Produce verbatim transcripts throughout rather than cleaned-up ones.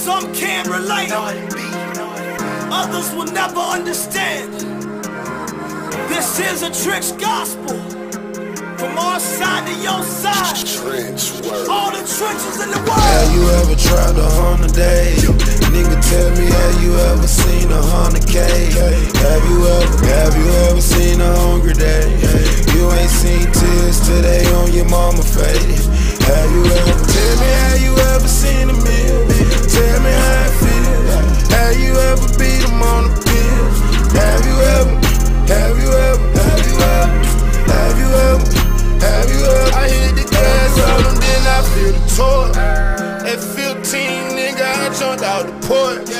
Some can't relate, others will never understand. This is a Tricks gospel, from our side to your side. All the trenches in the world. Have you ever tried a hundred days? Nigga, tell me, have you ever seen a hundred K? Have you ever, have you ever seen a hungry day? You ain't seen tears today on your mama face. Have you ever, tell me, have you ever seen a meal? Tell me how it feels. Have you ever beat them on the pills? Have you ever, have you ever, have you ever, have you ever, have you ever? I hit the gas on them, then I feel the torque. At fifteen, nigga, I jumped out the port.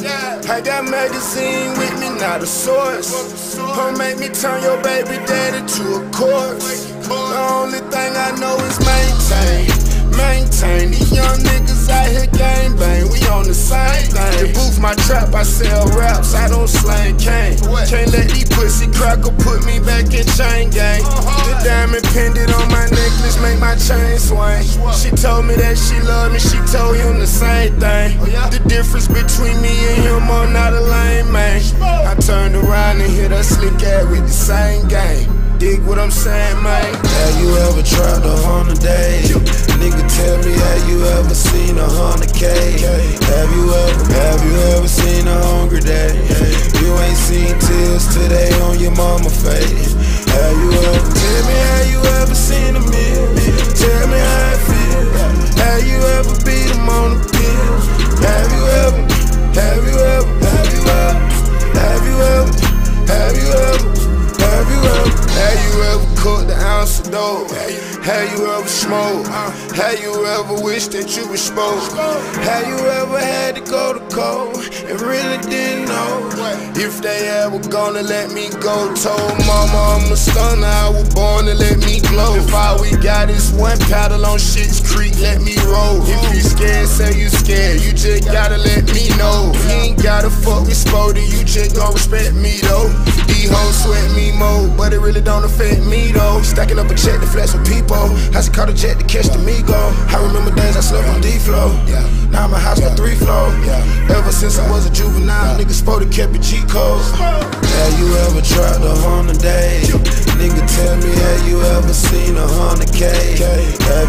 I got magazine with me, not a source. Don't make me turn your baby daddy to a corpse. The only thing I know is maintain, maintain. These young niggas out here gang bang, we on the same thing. The booth my trap, I sell raps, I don't slang cane. Can't let these pussy cracker put me back in chain gang. The diamond pendant on my necklace make my chain swing. She told me that she loved me, she told him the same thing. The difference between me and him, I'm not a lame man. I turned around and hit her slick ass with the same game. Dig what I'm saying, man? Have you ever tried a hundred days? Nigga, tell me, have you ever seen a hundred K? Have you ever, have you ever seen a hungry day? You ain't seen tears today on your mama face. Have you ever, tell me, have you ever seen a meal? Tell me how it feels. Have you ever beat them on the pills? Have you ever, have you ever, have you ever, have you ever, have you ever, have you ever, have you ever cooked an ounce of dope? Have you ever smoked? Have you ever wished that you were smoked? Have you ever had to go to court and really didn't know if they ever gonna let me go? Told mama I'm a stunner, I was born to let me glow. If all we got is one paddle on Shit's Creek, let me roll. If you scared, say you scared, you just gotta let me know. You ain't gotta fuck with Spody, you just gon' respect me though. These hoes sweat me more, but it really don't affect me though. Stacking up a check to flex with people. I just caught a jet to catch the Migo. I remember days I slept on D-Flow. Now my house got three floors. Ever since I was a juvenile, niggas Spody kept it G-code. Have you ever tried a hundred days? Nigga, tell me, have you ever seen a hundred K? Have